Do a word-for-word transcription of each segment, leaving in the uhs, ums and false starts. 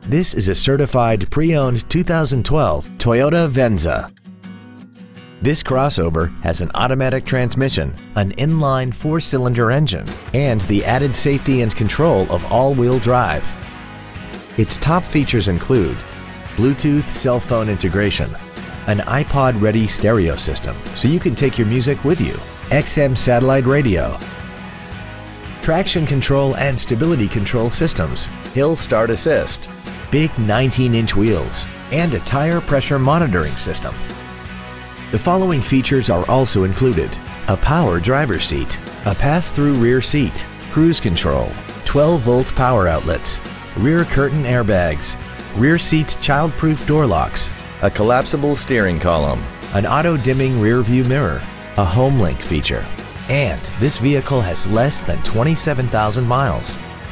This is a certified pre-owned two thousand twelve Toyota Venza. This crossover has an automatic transmission, an inline four-cylinder engine, and the added safety and control of all-wheel drive. Its top features include Bluetooth cell phone integration, an iPod-ready stereo system so you can take your music with you, X M satellite radio, traction control and stability control systems, hill start assist, big nineteen inch wheels, and a tire pressure monitoring system. The following features are also included: a power driver's seat, a pass-through rear seat, cruise control, twelve volt power outlets, rear curtain airbags, rear seat child-proof door locks, a collapsible steering column, an auto-dimming rear view mirror, a HomeLink feature, and this vehicle has less than twenty-seven thousand miles.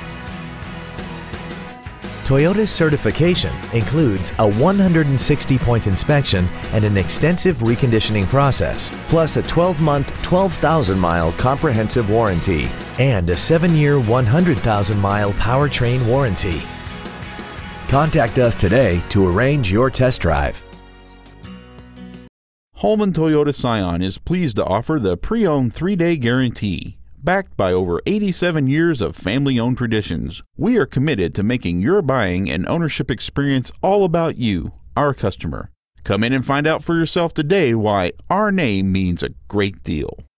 Toyota's certification includes a one hundred sixty point inspection and an extensive reconditioning process, plus a twelve month, twelve thousand mile comprehensive warranty and a seven year, one hundred thousand mile powertrain warranty. Contact us today to arrange your test drive. Holman Toyota Scion is pleased to offer the pre-owned three day guarantee. Backed by over eighty-seven years of family-owned traditions, we are committed to making your buying and ownership experience all about you, our customer. Come in and find out for yourself today why our name means a great deal.